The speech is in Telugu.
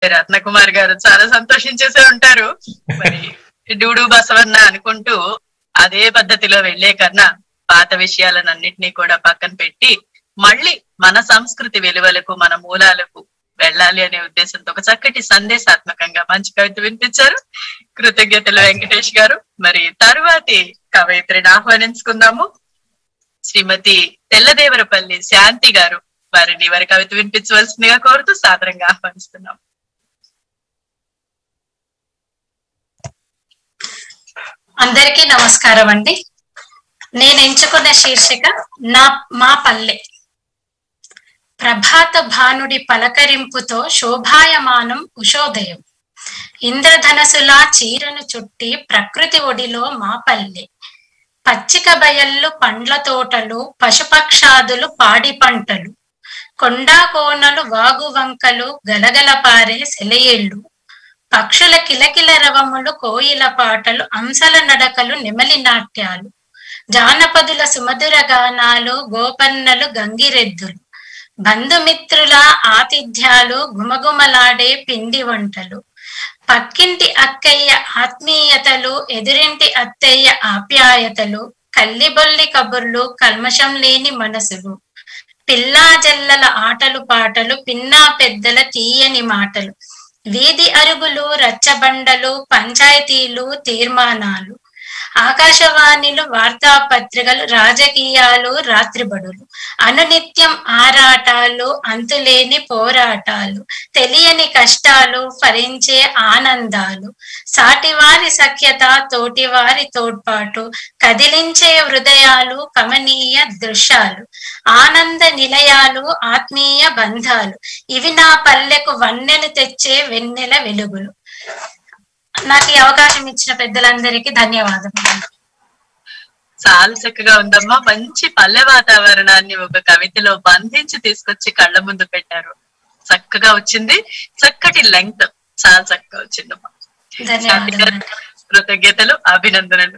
రత్నకుమార్ గారు చాలా సంతోషించేసే ఉంటారు. మరి డూడు బసవన్న అనుకుంటూ అదే పద్ధతిలో వెళ్లే కన్నా పాత విషయాలన్నింటినీ కూడా పక్కన పెట్టి మళ్ళీ మన సంస్కృతి విలువలకు మన మూలాలకు వెళ్ళాలి అనే ఉద్దేశంతో ఒక చక్కటి సందేశాత్మకంగా మంచి కవిత వినిపించారు. కృతజ్ఞతలు వెంకటేష్ గారు. మరి తరువాతి కవయిత్రిని ఆహ్వానించుకుందాము. శ్రీమతి తెల్లదేవరపల్లి శాంతి గారు. వారిని వారి కవిత వినిపించవలసిందిగా కోరుతూ సాదరంగా ఆహ్వానిస్తున్నాం. అందరికీ నమస్కారం అండి. నేను ఎంచుకున్న శీర్షిక మా పల్లె. ప్రభాత భానుడి పలకరింపుతో శోభాయమానం ఉషోదయం. ఇంద్రధనసులా చీరను చుట్టి ప్రకృతి ఒడిలో మా పల్లె. పచ్చిక బయళ్ళు, పండ్ల తోటలు, పశుపక్షాదులు, పాడి పంటలు, కొండా కోనలు, వాగు వంకలు, గలగల పారే సెలయేళ్లు, పక్షుల కిలకిల రవములు, కోయిల పాటలు, అంశల నడకలు, నెమలి నాట్యాలు, జానపదుల సుమధుర గానాలు, గోపన్నలు, గంగిరెద్దులు, బంధుమిత్రుల ఆతిథ్యాలు, గుమగుమలాడే పిండి వంటలు, పక్కింటి అక్కయ్య ఆత్మీయతలు, ఎదురింటి అత్తయ్య ఆప్యాయతలు, కల్లిబొల్లి కబుర్లు, కల్మషం లేని మనసులు, పిల్లా జల్లల ఆటలు పాటలు, పిన్నా పెద్దల తీయని మాటలు, వీధి అరుగులు, రచ్చబండలు, పంచాయతీలు, తీర్మానాలు, ఆకాశవాణిలు, వార్తాపత్రికలు, రాజకీయాలు, రాత్రిబడులు, అనునిత్యం ఆరాటాలు, అంతులేని పోరాటాలు, తెలియని కష్టాలు, ఫలించే ఆనందాలు, సాటివారి సఖ్యత, తోటివారి తోడ్పాటు, కదిలించే హృదయాలు, కమనీయ దృశ్యాలు, ఆనంద నిలయాలు, ఆత్మీయ బంధాలు, ఇవి నా పల్లెకు వన్నెలు తెచ్చే వెన్నెల వెలుగులు. నాకు ఈ అవకాశం ఇచ్చిన పెద్దలందరికీ ధన్యవాదములు. చాలా చక్కగా ఉందమ్మా. మంచి పల్లె వాతావరణాన్ని ఒక కవితలో బంధించి తీసుకొచ్చి కళ్ళ ముందు పెట్టారు. చక్కగా వచ్చింది. చక్కటి లెంగ్త్ చాలా చక్కగా వచ్చిందమ్మా. ధన్యవాదాలు. కృతజ్ఞతలు, అభినందనలు.